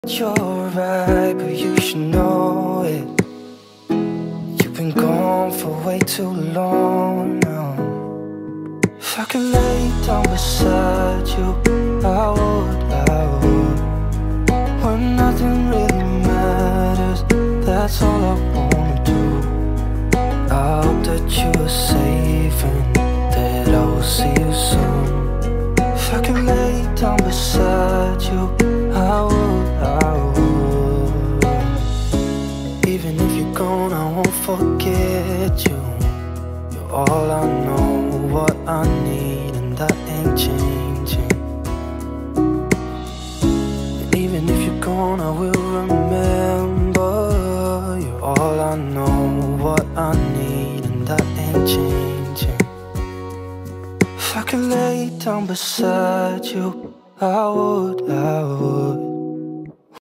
You're right, but you should know it. You've been gone for way too long now. If I could lay down beside you, I would. When nothing really matters, that's all I wanna do. I hope that you are safe and that I will see you soon. If I could lay down beside you, I would. Even if you're gone, I won't forget you. You're all I know, what I need, and that ain't changing. And even if you're gone, I will remember. You're all I know, what I need, and that ain't changing. If I could lay down beside you, I would.